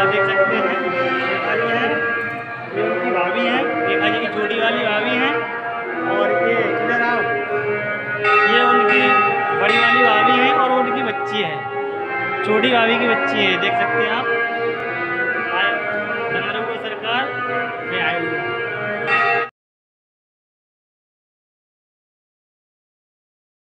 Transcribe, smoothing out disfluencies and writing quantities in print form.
और देख सकते हैं रेखा जी हैं, ये उनकी भाभी हैं, रेखा जी की छोटी वाली भाभी हैं। और ये इधर आओ, ये उनकी बड़ी वाली भाभी हैं और उनकी बच्ची है, छोटी भाभी की बच्ची है, देख सकते हैं आप।